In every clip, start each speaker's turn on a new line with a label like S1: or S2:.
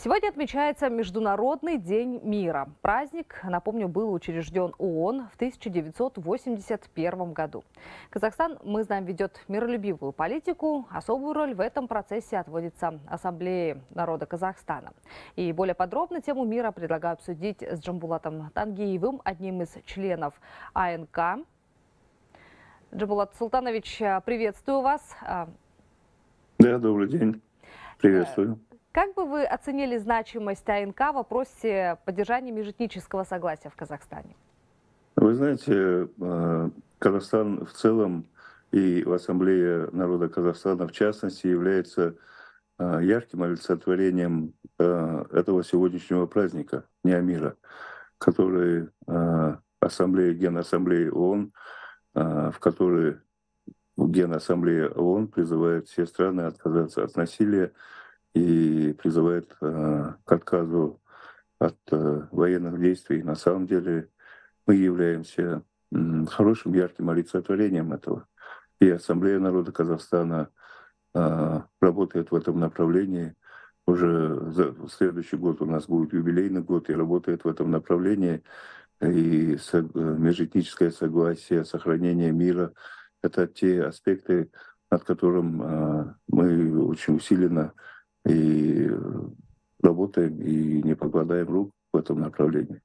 S1: Сегодня отмечается Международный день мира. Праздник, напомню, был учрежден ООН в 1981 году. Казахстан, мы знаем, ведет миролюбивую политику. Особую роль в этом процессе отводится Ассамблее народа Казахстана. И более подробно тему мира предлагаю обсудить с Джамбулатом Тангиевым, одним из членов АНК. Джамбулат Султанович, приветствую вас.
S2: Да, добрый день. Приветствую.
S1: Как бы вы оценили значимость АНК в вопросе поддержания межэтнического согласия в Казахстане?
S2: Вы знаете, Казахстан в целом и в Ассамблее народа Казахстана в частности является ярким олицетворением этого сегодняшнего праздника, Дня мира, который Генассамблея ООН, в которой Генассамблея ООН призывает все страны отказаться от насилия и призывает к отказу от военных действий. На самом деле мы являемся хорошим, ярким олицетворением этого. И Ассамблея народа Казахстана работает в этом направлении. Уже в следующий год у нас будет юбилейный год и работает в этом направлении. И межэтническое согласие, сохранение мира — это те аспекты, над которым мы очень усиленно и работаем, и не покладаем рук в этом направлении.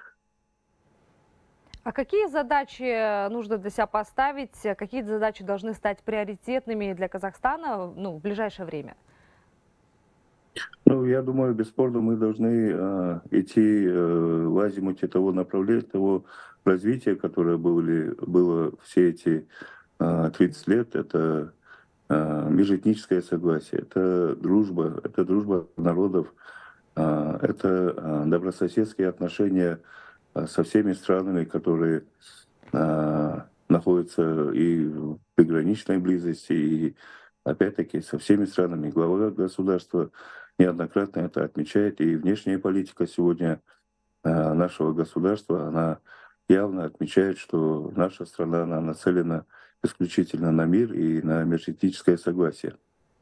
S1: А какие задачи нужно для себя поставить? Какие задачи должны стать приоритетными для Казахстана в ближайшее время?
S2: Ну, я думаю, бесспорно, мы должны идти в азимуте того направления, того развития, которое было все эти 30 лет. Это межэтническое согласие, это дружба народов, это добрососедские отношения со всеми странами, которые находятся и в приграничной близости, и опять-таки со всеми странами. Глава государства неоднократно это отмечает, и внешняя политика сегодня нашего государства, она явно отмечает, что наша страна, она нацелена исключительно на мир и на межэтническое согласие.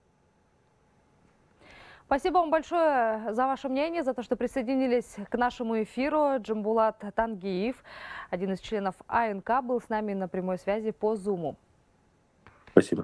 S1: Спасибо вам большое за ваше мнение, за то, что присоединились к нашему эфиру. Джамбулат Тангиев, один из членов АНК, был с нами на прямой связи по Зуму.
S2: Спасибо.